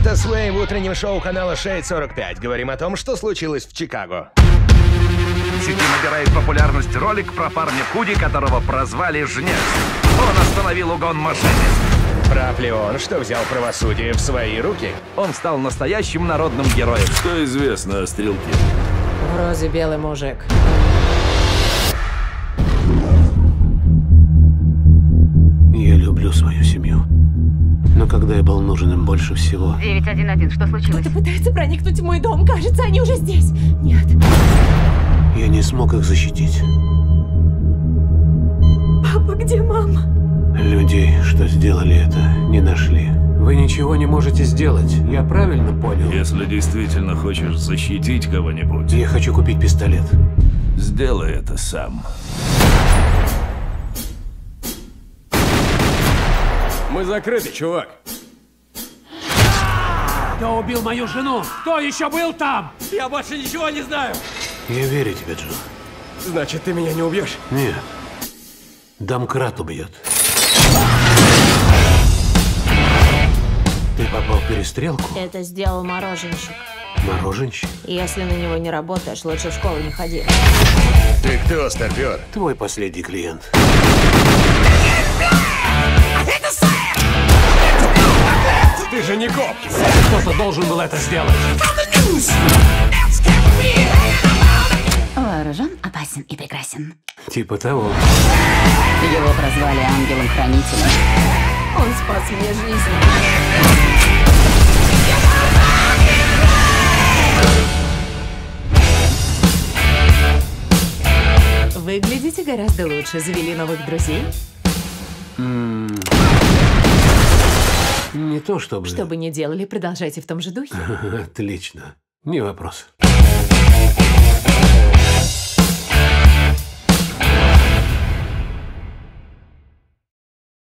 Это Свей в утреннем шоу канала Shade 45. Говорим о том, что случилось в Чикаго. В сети набирает популярность ролик про парня в худи, которого прозвали Жнец. Он остановил угон мошенниц. Прав ли он, что взял правосудие в свои руки? Он стал настоящим народным героем. Что известно о стрелке? Вроде белый мужик. Я люблю свою семью. Но когда я был нужен им больше всего, 911, что случилось? Кто-то пытается проникнуть в мой дом. Кажется, они уже здесь. Нет. я не смог их защитить. Папа, где мама? Людей, что сделали это, не нашли. Вы ничего не можете сделать, я правильно понял? Если действительно хочешь защитить кого-нибудь, Я хочу купить пистолет. сделай это сам. Мы закрыты, чувак. Кто убил мою жену? Кто еще был там? Я больше ничего не знаю. Я верю тебе, Джо. Значит, ты меня не убьешь? Нет. Домкрат убьет. Ты попал в перестрелку? Это сделал мороженщик. Мороженщик? Если на него не работаешь, лучше в школу не ходи. Ты кто, старпер? Твой последний клиент. Ты же не коп. Кто-то должен был это сделать. Вооружен, опасен и прекрасен. Типа того. Его прозвали ангелом-хранителем. Он спас мне жизнь. Выглядите гораздо лучше. Завели новых друзей? Не то чтобы... Что бы ни делали, продолжайте в том же духе. Отлично. Не вопрос.